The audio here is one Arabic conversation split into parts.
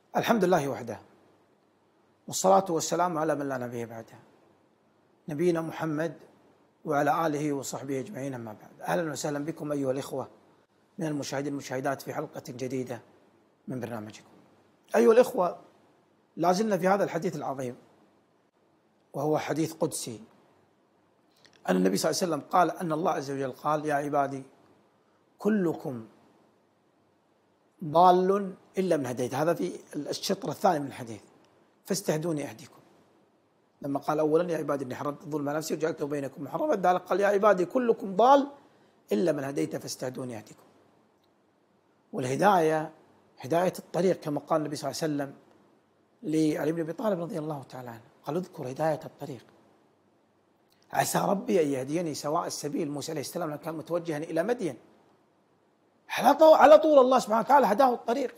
الحمد لله وحده، والصلاة والسلام على من لا نبي بعده، نبينا محمد وعلى آله وصحبه أجمعين، أما بعد. أهلا وسهلا بكم أيها الإخوة من المشاهدين والمشاهدات في حلقة جديدة من برنامجكم. أيها الإخوة، لا زلنا في هذا الحديث العظيم، وهو حديث قدسي، أن النبي صلى الله عليه وسلم قال أن الله عز وجل قال: يا عبادي كلكم ضال إلا من هديت. هذا في الشطر الثاني من الحديث، فاستهدوني أهديكم. لما قال أولا: يا عبادي إني حرمت الظلم على نفسي وجعلته بينكم محرما، قال: يا عبادي كلكم ضال إلا من هديت فاستهدوني أهديكم. والهداية هداية الطريق، كما قال النبي صلى الله عليه وسلم لعلي بن أبي طالب رضي الله تعالى عنه، قال: اذكر هداية الطريق، عسى ربي أن يهديني سواء السبيل. موسى عليه السلام كان متوجها إلى مدين، على طول الله سبحانه وتعالى هداه الطريق.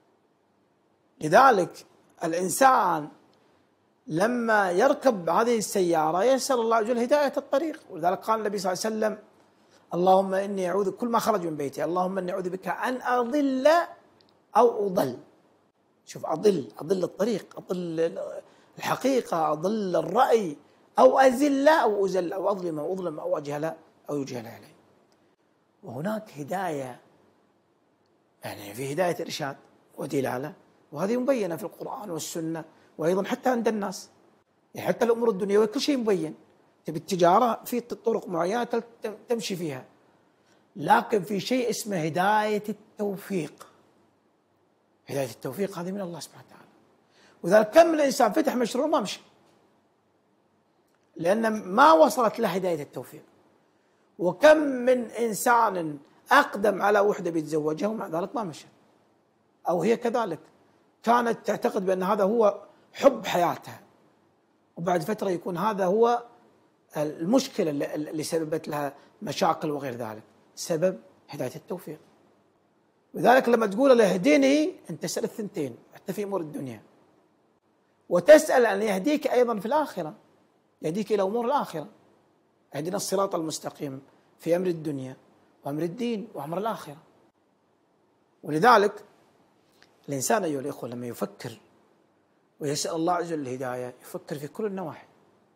لذلك الإنسان لما يركب هذه السيارة يسأل الله عز وجل هداية الطريق. ولذلك قال النبي صلى الله عليه وسلم: اللهم إني أعوذ، كل ما خرج من بيتي، اللهم إني أعوذ بك أن أضل أو أضل. شوف، أضل الطريق، أضل الحقيقة، أضل الرأي، أو أزل أو أزل، أو أظلم أو أظلم، أو أجهل أو يجهل علي. وهناك هداية، يعني في هداية إرشاد ودلالة، وهذه مبينة في القرآن والسنة، وأيضا حتى عند الناس، يعني حتى الأمور الدنيوية كل شيء مبين. تبي التجارة في طرق معينة تمشي فيها، لكن في شيء اسمه هداية التوفيق. هداية التوفيق هذه من الله سبحانه وتعالى. وذلك كم من إنسان فتح مشروع ما مشي، لأن ما وصلت له هداية التوفيق. وكم من إنسان أقدم على وحدة بيتزوجها ومع ذلك ما مشى، أو هي كذلك كانت تعتقد بأن هذا هو حب حياتها، وبعد فترة يكون هذا هو المشكلة اللي سببت لها مشاكل وغير ذلك. سبب هداية التوفيق. وذلك لما تقول له اهدني، أنت تسأل الثنتين حتى في أمور الدنيا، وتسأل أن يهديك أيضا في الآخرة، يهديك إلى أمور الآخرة. اهدنا الصراط المستقيم في أمر الدنيا وأمر الدين وأمر الآخرة. ولذلك الإنسان أيها الإخوة لما يفكر ويسأل الله عز وجل الهداية، يفكر في كل النواحي.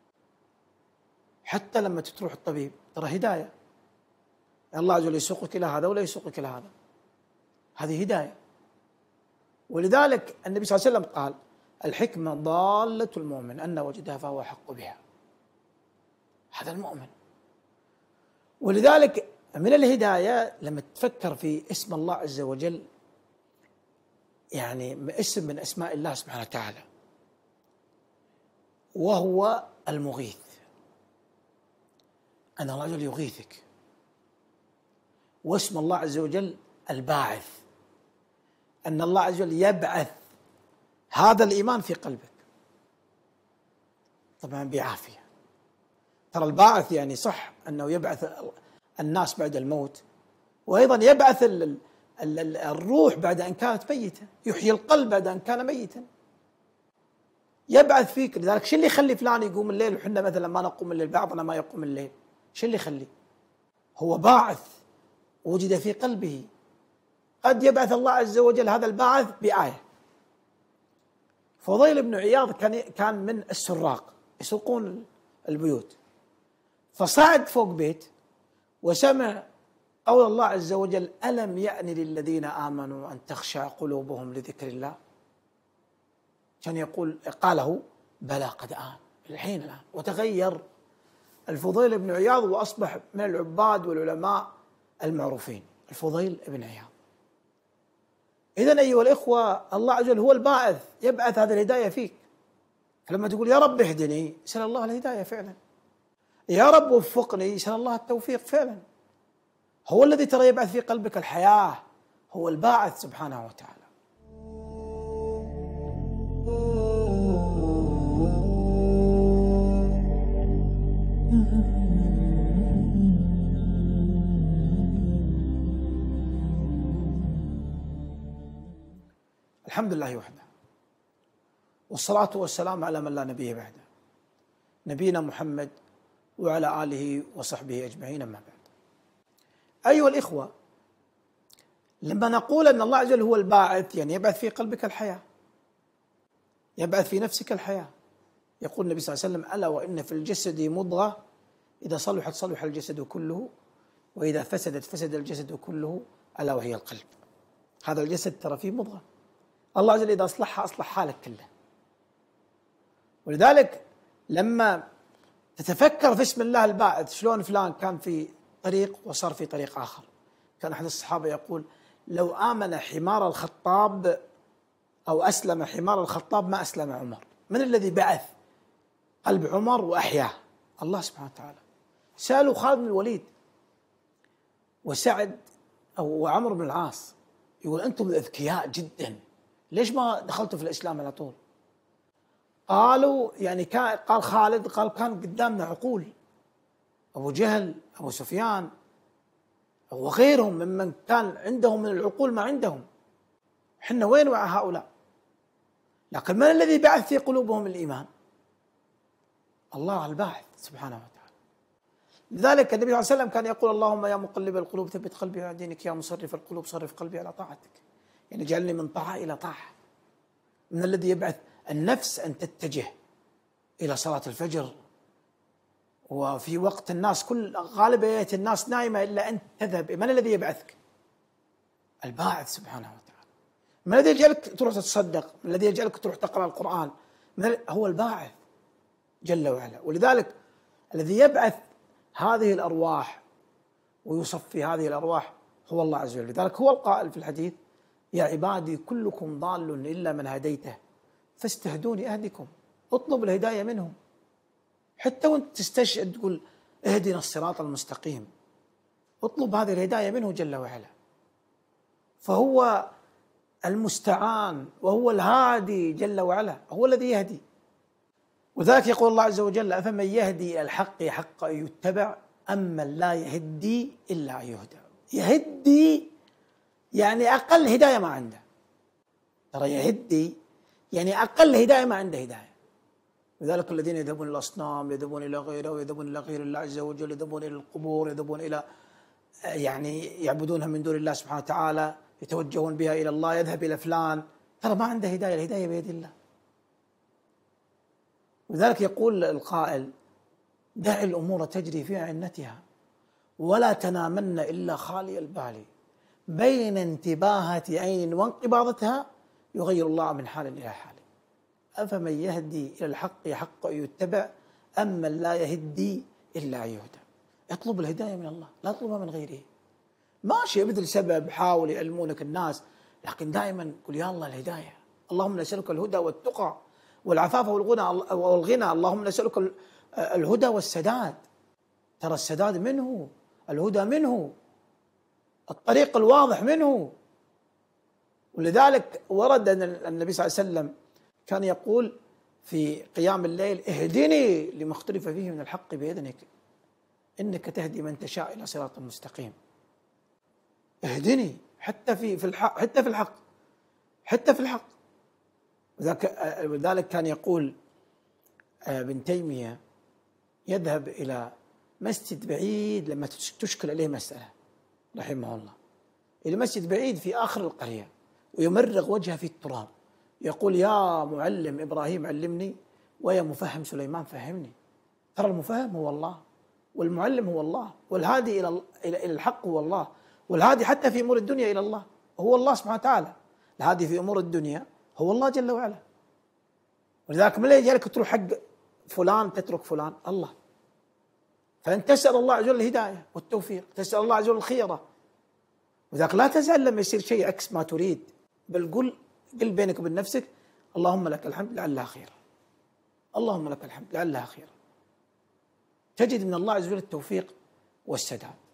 حتى لما تروح الطبيب ترى هداية، الله عز وجل يسوقك إلى هذا ولا يسوقك إلى هذا، هذه هداية. ولذلك النبي صلى الله عليه وسلم قال: الحكمة ضالة المؤمن، أن وجدها فهو حق بها. هذا المؤمن. ولذلك من الهداية لما تفكر في اسم الله عز وجل، يعني اسم من أسماء الله سبحانه وتعالى، وهو المغيث، أن الله عز وجل يغيثك. واسم الله عز وجل الباعث، أن الله عز وجل يبعث هذا الإيمان في قلبك، طبعا بعافية. ترى الباعث يعني صح أنه يبعث الناس بعد الموت، وأيضا يبعث الروح بعد أن كانت ميتة، يحيي القلب بعد أن كان ميتا، يبعث فيك. لذلك شو اللي يخلي فلان يقوم الليل وحنا مثلا ما نقوم الليل، بعضنا ما يقوم الليل؟ شو اللي يخلي؟ هو باعث وجد في قلبه. قد يبعث الله عز وجل هذا الباعث بآية. فضيل بن عياض كان من السراق، يسرقون البيوت، فصعد فوق بيت وسمع قول الله عز وجل: ألم يأن للذين آمنوا أن تخشع قلوبهم لذكر الله. كان يقول قاله بلى قد آن، الحين. وتغير الفضيل بن عياض وأصبح من العباد والعلماء المعروفين، الفضيل بن عياض. إذن أيها الإخوة، الله عز وجل هو الباعث، يبعث هذه الهداية فيك. فلما تقول يا رب اهدني، سأل الله الهداية فعلا. يا رب وفقني، سأل الله التوفيق فعلا. هو الذي ترى يبعث في قلبك الحياة، هو الباعث سبحانه وتعالى. الحمد لله وحده، والصلاة والسلام على من لا نبي بعده، نبينا محمد وعلى آله وصحبه أجمعين، أما بعد. أيها الإخوة، لما نقول أن الله عز وجل هو الباعث، يعني يبعث في قلبك الحياة، يبعث في نفسك الحياة. يقول النبي صلى الله عليه وسلم: ألا وإن في الجسد مضغة إذا صلحت صلح الجسد كله وإذا فسدت فسد الجسد كله ألا وهي القلب. هذا الجسد ترى فيه مضغة، الله عز وجل إذا أصلحها أصلح حالك كله. ولذلك لما تتفكر في اسم الله الباعث، شلون فلان كان في طريق وصار في طريق آخر. كان أحد الصحابة يقول: لو آمن حمار الخطاب أو أسلم حمار الخطاب ما أسلم عمر. من الذي بعث قلب عمر وأحياه؟ الله سبحانه وتعالى. سألوا خالد بن الوليد وسعد وعمرو بن العاص، يقول: أنتم أذكياء جدا، ليش ما دخلتوا في الإسلام على طول؟ قالوا يعني قال خالد، قال كان قدامنا عقول، أبو جهل، أبو سفيان وغيرهم ممن كان عندهم من العقول ما عندهم، حنا وين مع هؤلاء؟ لكن من الذي بعث في قلوبهم الإيمان؟ الله الباعث سبحانه وتعالى. لذلك النبي صلى الله عليه وسلم كان يقول: اللهم يا مقلب القلوب ثبت قلبي على دينك، يا مصرف القلوب صرف قلبي على طاعتك. يعني جعلني من طاعة إلى طاعة. من الذي يبعث النفس أن تتجه إلى صلاة الفجر وفي وقت الناس غالبية الناس نائمة إلا أنت تذهب؟ من الذي يبعثك؟ الباعث سبحانه وتعالى. من الذي يجعلك تروح تتصدق؟ من الذي يجعلك تروح تقرأ القرآن؟ هو الباعث جل وعلا. ولذلك الذي يبعث هذه الأرواح ويصفي هذه الأرواح هو الله عز وجل. لذلك هو القائل في الحديث: يا عبادي كلكم ضال إلا من هديته فاستهدوني أهدكم. اطلب الهداية منهم، حتى وانت تستشهد تقول: اهدنا الصراط المستقيم، اطلب هذه الهداية منه جل وعلا، فهو المستعان وهو الهادي جل وعلا، هو الذي يهدي. وذلك يقول الله عز وجل: أفمن يهدي إلى الحق حق أن يتبع أمن لا يهدي إلا أن يهدى. يهدي يعني أقل هداية ما عنده، ترى يهدي يعني أقل هداية ما عنده هداية. لذلك الذين يذهبون إلى الأصنام، يذهبون إلى غيره، ويذهبون إلى غير الله عز وجل، يذهبون إلى القبور، يذهبون إلى يعني يعبدونها من دون الله سبحانه وتعالى، يتوجهون بها إلى الله، يذهب إلى فلان، ترى ما عنده هداية، الهداية بيد الله. لذلك يقول القائل: دع الأمور تجري في عنتها ولا تنامن إلا خالي البال، بين انتباهة عين وانقباضتها يغير الله من حال إلى حال. أفمن يهدي إلى الحق حق أن يتبع أمن لا يهدي إلا أن يهدى. اطلب الهداية من الله، لا تطلبها من غيره. ماشي ابذل سبب، حاول يعلمونك الناس، لكن دائما قل: يا الله الهداية، اللهم نسألك الهدى والتقى والعفاف والغنى، اللهم نسألك الهدى والسداد. ترى السداد منه، الهدى منه، الطريق الواضح منه. ولذلك ورد أن النبي صلى الله عليه وسلم كان يقول في قيام الليل: اهدني لما اختلف فيه من الحق بإذنك إنك تهدي من تشاء إلى صراط مستقيم. اهدني حتى في الحق، حتى في الحق، حتى في الحق. ولذلك كان يقول ابن تيمية: يذهب إلى مسجد بعيد لما تشكل عليه مسألة رحمه الله، إلى مسجد بعيد في آخر القرية، ويمرغ وجهه في التراب، يقول: يا معلم إبراهيم علمني، ويا مفهم سليمان فهمني. ترى المفهم هو الله، والمعلم هو الله، والهادي إلى الحق هو الله، والهادي حتى في أمور الدنيا إلى الله هو الله سبحانه وتعالى. الهادي في أمور الدنيا هو الله جل وعلا. ولذلك من اللي يجعلك تروح حق فلان تترك فلان؟ الله. فأنت تسأل الله عز وجل الهداية والتوفيق، تسأل الله عز وجل الخيرة. وذاك لا تزعل لما يصير شيء عكس ما تريد، بل قل بينك وبين نفسك: اللهم لك الحمد لعلها خير، اللهم لك الحمد لعلها خير. تجد من الله عز وجل التوفيق والسداد.